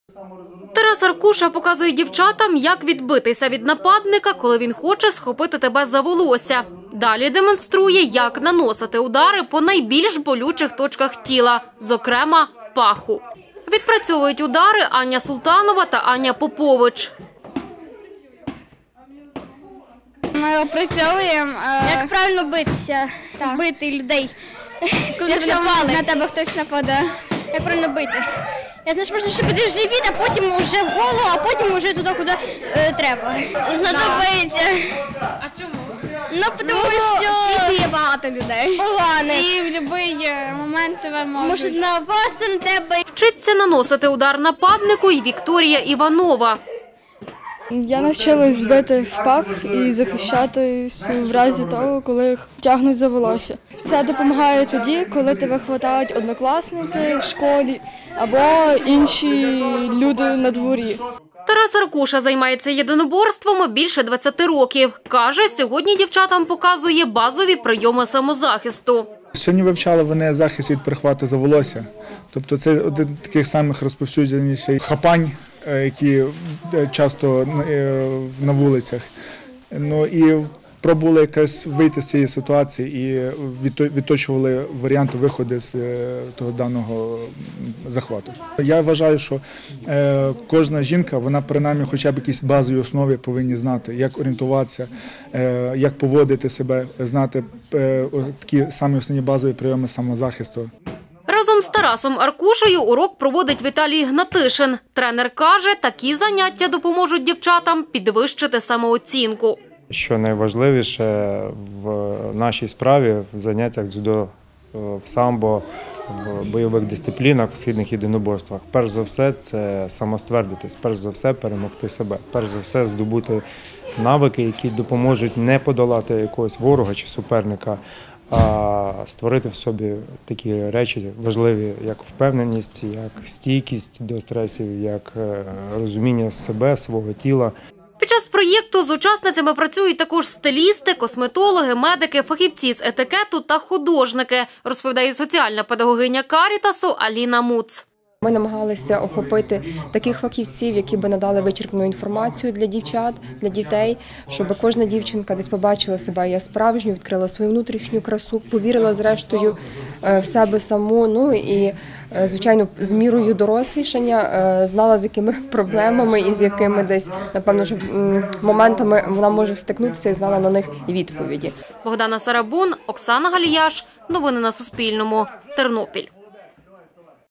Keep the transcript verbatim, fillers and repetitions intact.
Тарас Аркуша показує дівчатам, як відбитися від нападника, коли він хоче схопити тебе за волосся. Далі демонструє, як наносити удари по найбільш болючих точках тіла, зокрема паху. Відпрацьовують удари Аня Султанова та Аня Попович. Ми опрацьовуємо, як правильно битися, так. бити людей, коли Якщо напали. на тебе хтось нападає. Як правильно бити. Я знаю, що можна ще бити в живіт, а потім вже в голову, а потім вже туди, куди е, треба. Знадобиться. А чому? Ну, тому що є багато людей. поганий. І в будь-який момент тебе можуть. Можуть напасти на тебе. Вчиться наносити удар нападнику і Вікторія Іванова. Я навчилась бити в пах і захищатись в разі того, коли тягнуть за волосся. Це допомагає тоді, коли тебе хватають однокласники в школі або інші люди на дворі. Тарас Аркуша займається єдиноборством більше двадцяти років. Каже, сьогодні дівчатам показує базові прийоми самозахисту. Сьогодні вивчали вони захист від перехвату за волосся. Тобто це один з таких самих розповсюдженіших хапань, які часто на вулицях. Ну і пробували якось вийти з цієї ситуації і відточували варіанти виходу з того даного захвату. Я вважаю, що кожна жінка, вона принаймні хоча б якісь базові основи повинні знати, як орієнтуватися, як поводити себе, знати такі самі основні базові прийоми самозахисту. Разом з Тарасом Аркушею урок проводить Віталій Гнатишин. Тренер каже, такі заняття допоможуть дівчатам підвищити самооцінку. Що найважливіше в нашій справі, в заняттях дзюдо, в самбо, в бойових дисциплінах, в східних єдиноборствах, перш за все це самоствердитись, перш за все перемогти себе, перш за все здобути навики, які допоможуть не подолати якогось ворога чи суперника, а створити в собі такі речі важливі, як впевненість, як стійкість до стресів, як розуміння себе, свого тіла. Під час проєкту з учасницями працюють також стилісти, косметологи, медики, фахівці з етикету та художники, розповідає соціальна педагогиня Карітасу Аліна Муц. Ми намагалися охопити таких фахівців, які би надали вичерпну інформацію для дівчат, для дітей, щоб кожна дівчинка десь побачила себе як справжню, відкрила свою внутрішню красу, повірила зрештою в себе саму, ну і, звичайно, з мірою дорослішання знала, з якими проблемами і з якими десь, напевно, ж моментами вона може стикнутися і знала на них відповіді. Богдана Сарабун, Оксана Галіяш. Новини на Суспільному. Тернопіль.